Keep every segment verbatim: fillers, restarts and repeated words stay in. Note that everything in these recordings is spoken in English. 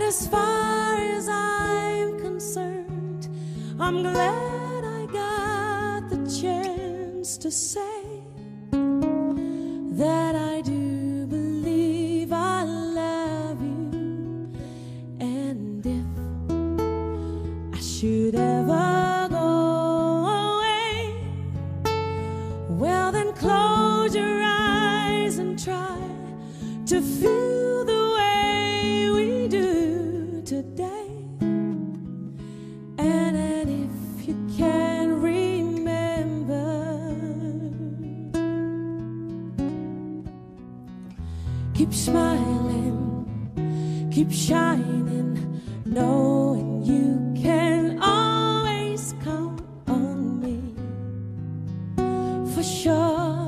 as far as I'm concerned, I'm glad I got the chance to say that I do believe I love you. And if I should ever go away, well then close your eyes and try to feel the way we do today. And, and if you can remember, keep smiling, keep shining, knowing you can always count on me. For sure,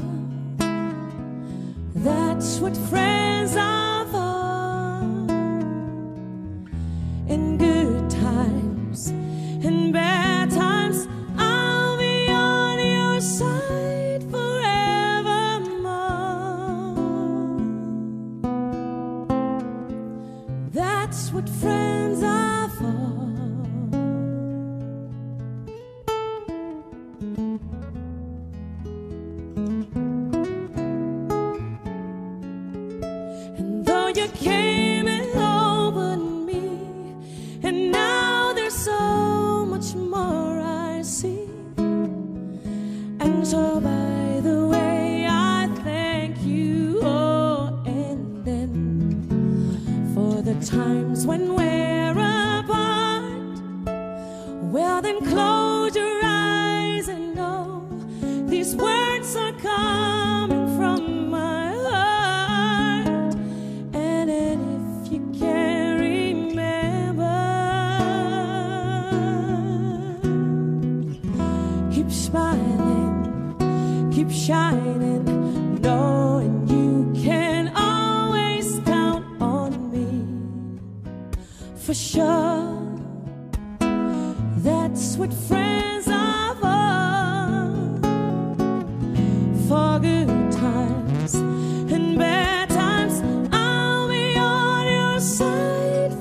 that's what friends are for. In good times, in bad times, I'll be on your side forevermore. That's what friends are for. And though you came and opened me, and now there's so much more I see. And so by the way, I thank you. Oh, and then for the times when we're apart, well then close your eyes and know these words are coming from my heart. And, and if you can remember, keep smiling, keep shining, knowing you can always count on me. For sure, that's what friends are for. For good times and bad times, I'll be on your side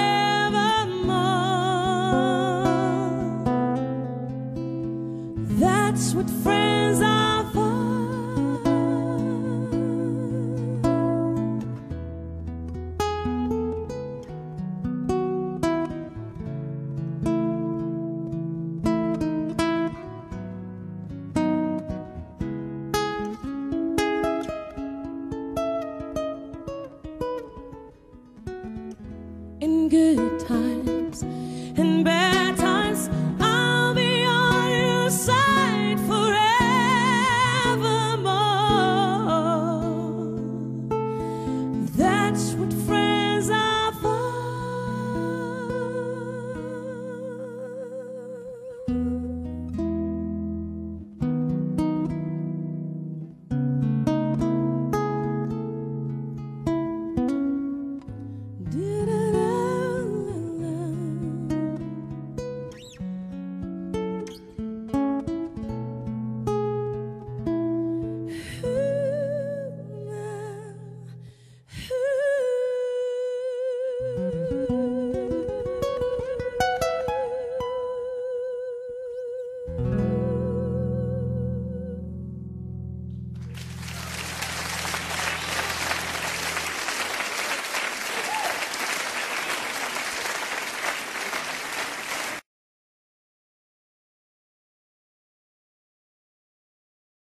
forevermore. That's what friends are for. In good times and bad